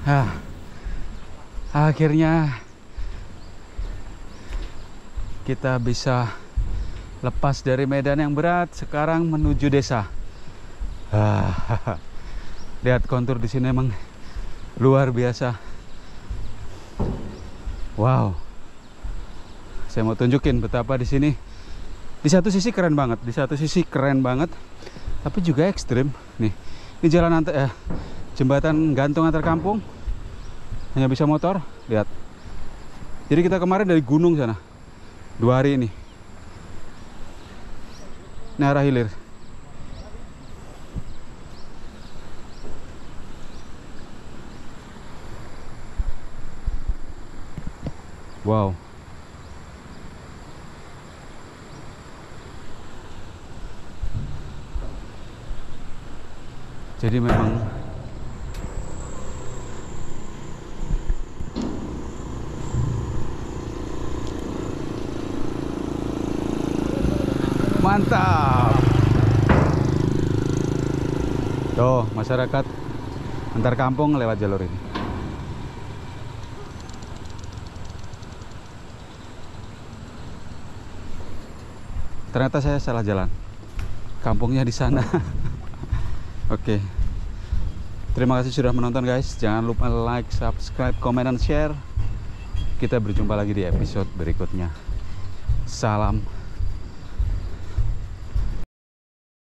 Ah, akhirnya kita bisa lepas dari medan yang berat, sekarang menuju desa. Lihat kontur di sini emang luar biasa. Wow. Saya mau tunjukin betapa di sini. Di satu sisi keren banget, tapi juga ekstrim. Nih, ini jalan jembatan gantung antar kampung. Hanya bisa motor, lihat. Jadi kita kemarin dari gunung sana. 2 hari ini. Ini arah hilir. Wow. Jadi memang mantap. Tuh, masyarakat antar kampung lewat jalur ini. Ternyata saya salah jalan. Kampungnya di sana. Oke. Terima kasih sudah menonton guys. Jangan lupa like, subscribe, comment, dan share. Kita berjumpa lagi di episode berikutnya. Salam